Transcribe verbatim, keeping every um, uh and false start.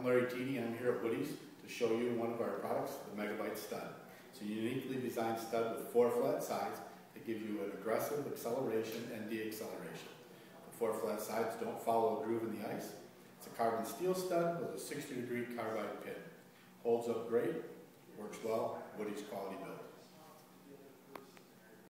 I'm Larry Teedy, and I'm here at Woody's to show you one of our products, the Megabyte Stud. It's a uniquely designed stud with four flat sides that give you an aggressive acceleration and deacceleration. The four flat sides don't follow a groove in the ice. It's a carbon steel stud with a sixty degree carbide pin. Holds up great, works well, Woody's quality build.